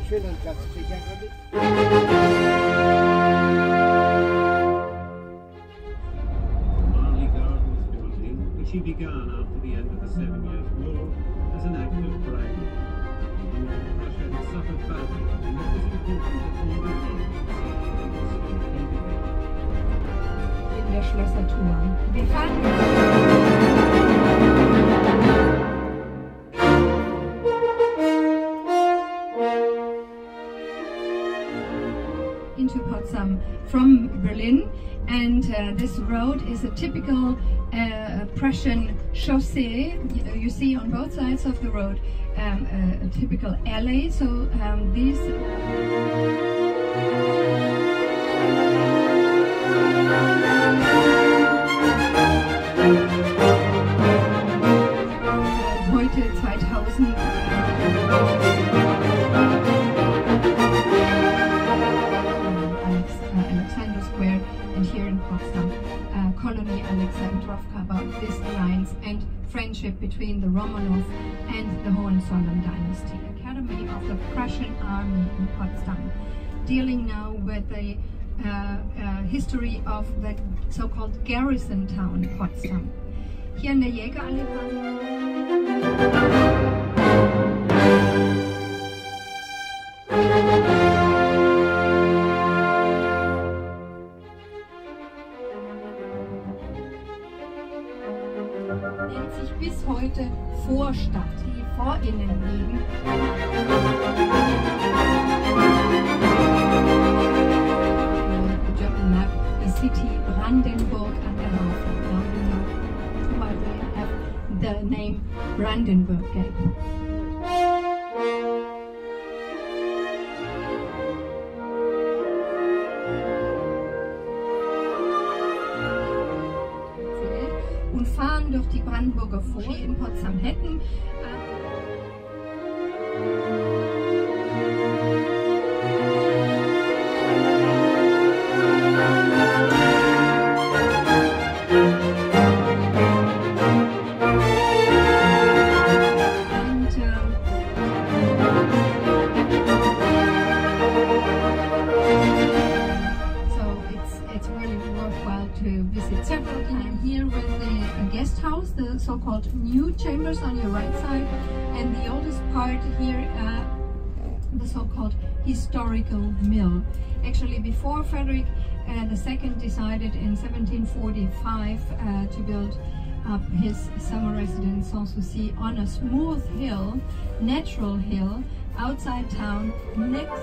schöneren Platz steht ja gerade. Which he began after the end of the 7 Years' War as an act of bravery. Russia had suffered badly, and it was important that all the world could see that it was still capable. In der Schlössertour. Wir fahren into Potsdam from Berlin, and this road is a typical Prussian chaussee. You see on both sides of the road a typical alley. So these heute 2000 Alexander Square, and here in Potsdam, Colony Alexandrovka, about this alliance and friendship between the Romanov and the Hohenzollern dynasty. Academy of the Prussian Army in Potsdam, dealing now with the history of the so-called garrison town Potsdam. Hier in der Jägerallee. Nennt sich bis heute Vorstadt, die vor ihnen liegen. German map, the city Brandenburg an der Havel. Now we have the name Brandenburg Gate. Und fahren durch die Brandenburger Forst in Potsdam hätten. To visit several times here with the guest house, the so-called new chambers on your right side, and the oldest part here, the so-called historical mill. Actually, before Frederick II decided in 1745 to build up his summer residence Sanssouci on a smooth hill, natural hill, outside town, next.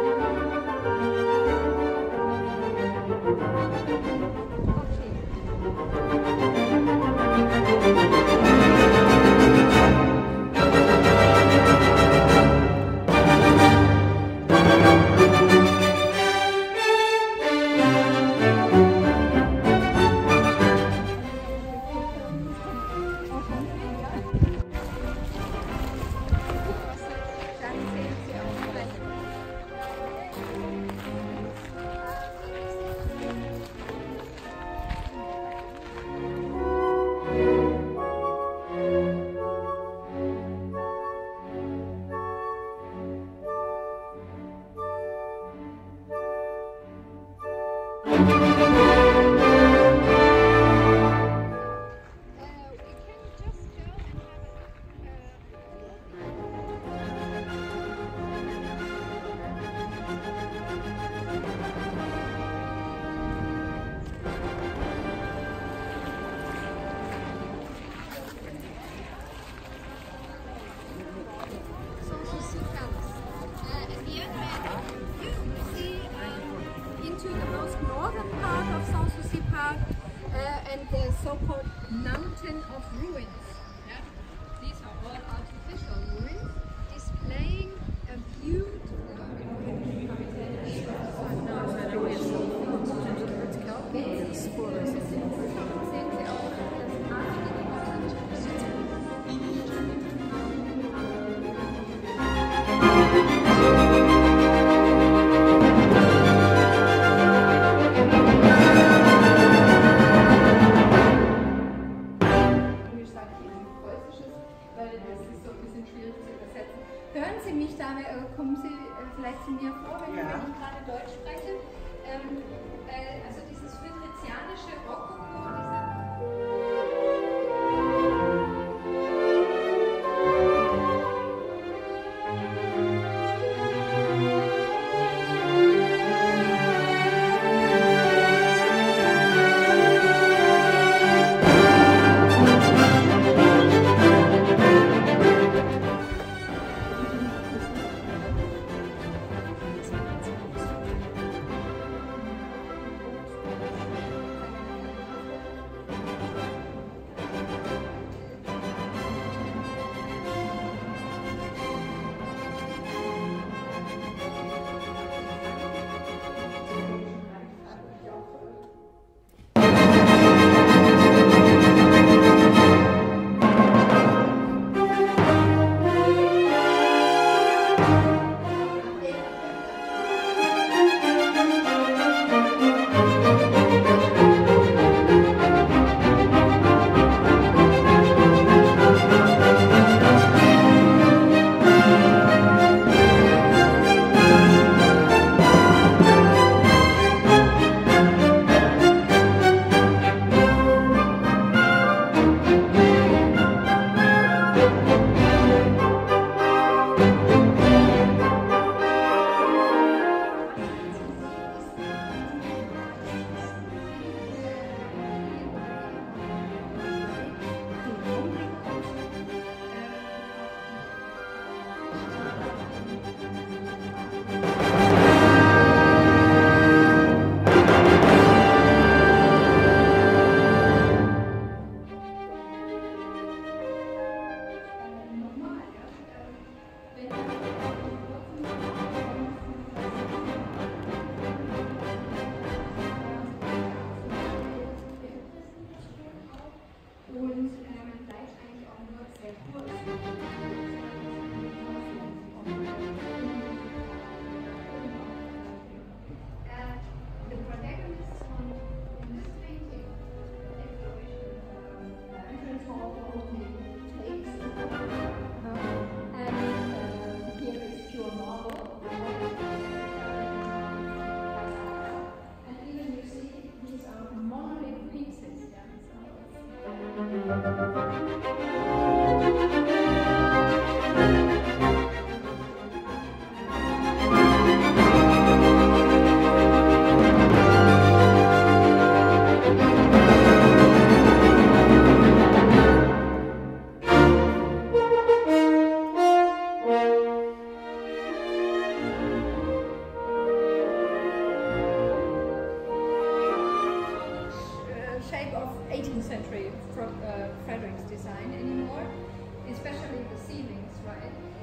And the so-called mountain of ruins. Yeah? These are all artificial ruins, displaying a beautiful Hören Sie mich da, kommen Sie vielleicht zu mir vor, wenn Ja. ich gerade Deutsch spreche. Also dieses friedrichianische Rokoko, shape of 18th century Frederick's design anymore, especially the ceilings, right?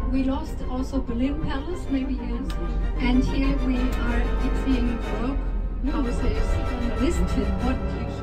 we lost also Berlin Palace, maybe yes. And here we are seeing work houses listed what